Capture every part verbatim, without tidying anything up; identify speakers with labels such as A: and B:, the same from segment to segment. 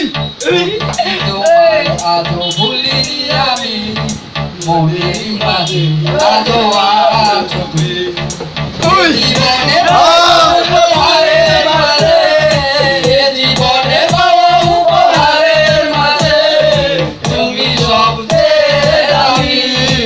A: তোমায় আজও ভুলিনি আমি মনের মাঝে আজও আছো তুমি জীবনে উপহারের মাঝে জীবনে উপহারের মাঝে তুমি সবচেয়ে দামি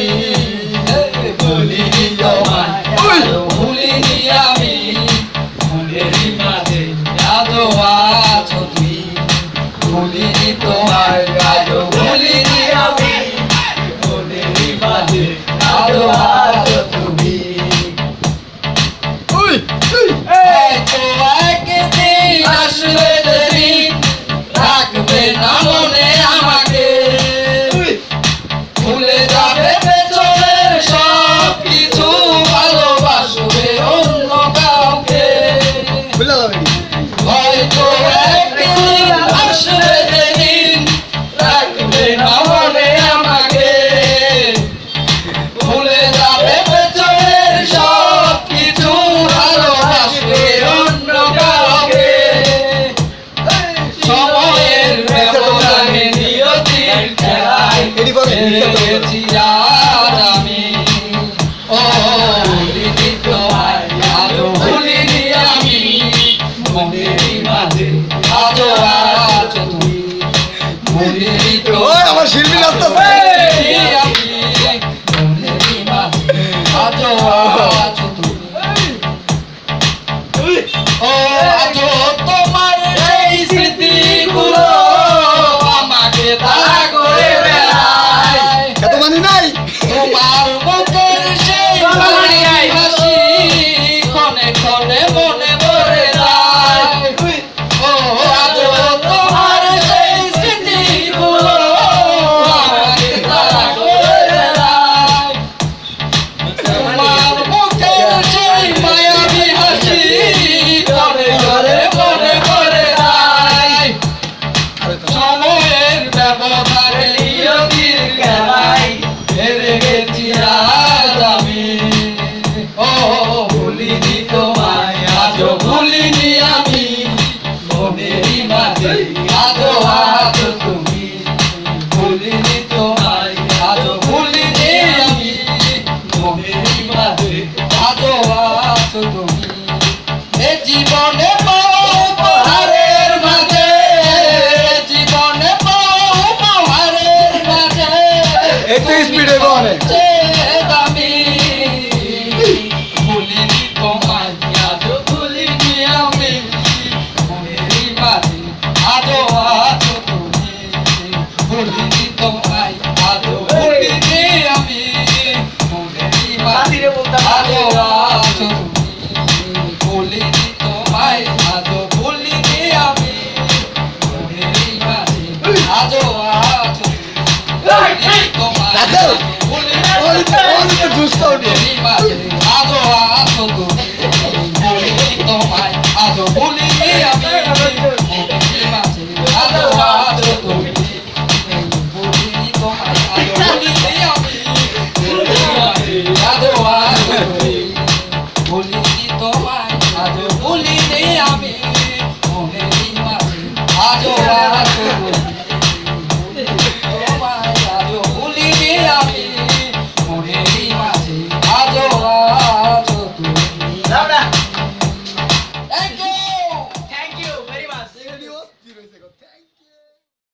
A: ভুলিনি তোমায় আজও ভুলিনি আমি মনের মাঝে আজও আছো তুমি ভুলিনি তোমায় আজও ভুলিনি আমি মনের মাঝে আজও আছো তুমি আসলে যেদিন রাখবে না মনে আমাকে ভুলে যাবে পেছনের সব কিছু ভালোবাসবে অন্য কাউকে হয়তো একদিন আসলে যেদিন রাখবে না মনে আমাকে ভুলে যাবে পেছনের সব কিছু ভালোবাসবে অন্য কাউকে সময়ের ব্যবধানে নিয়তির খেলায় হেরেছি আজ আমি ও ভুলিনি তোমায় আজও ভুলিনি আমি মনের মাঝে আজও আছো তুমি ভুলিনি তোমায়
B: আমার শিল্পী নাচতেছে
A: আমি মনের মাঝে আজও আছো তুমি ও আজও তোমার সেই স্মৃতিগুলো আমাকে তাড়া করে বেড়ায়
B: এত মানি নাই
A: তোমার মুখের সেই হাসি ক্ষণে ক্ষণে মনে পড়ে যায় ও আজও তোমার সেই স্মৃতিগুলো আমাকে তাড়া করে বেড়ায় তোমার মুখের সেই মায়াবী হাসি ক্ষণে ক্ষণে মনে পড়ে যায় সময়ের ব্যবধানে নিয়তির খেলায় হেরে গেছি আজ আমি ও ভুলিনি তোমায় আজও ভুলিনি আমি মনেরই মাঝে আজও আছো তুমি ভুলিনি তোমায় আজও ভুলিনি আমি মনেরই মাঝে আজও আছো তুমি এ জীবনে উপহারের মাঝে জীবনে উপহারের মাঝে
B: একটু স্পিডে বলে
A: সবচেয়ে দামি ভুলিনি তোমায় আজও ভুলিনি আমি মনেরই মাঝে আজও আছো তুমি ভুলিনি তোমায় আজও ভুলিনি আমি মনেরই মাঝে আজও আছো তুমি ভুলিনি তোমায় আজও ভুলিনি আমি মনেরই মাঝে আজও আছো ভুলিনি তোমায় আজও ভুলিনি
B: ওই তো ওই তো দুষ্ট ওঠে
A: মনেরই মাঝে আজও আছো তুমি ভুলিনি তোমায় আজও ভুলিনি আমি মনেরই মাঝে আজও আছো তুমি ভুলিনি তোমায় আজও ভুলিনি আমি মনেরই মাঝে আজও আছো তুমি ভুলিনি তোমায় আজও ভুলিনি আমি মনেরই মাঝে আজও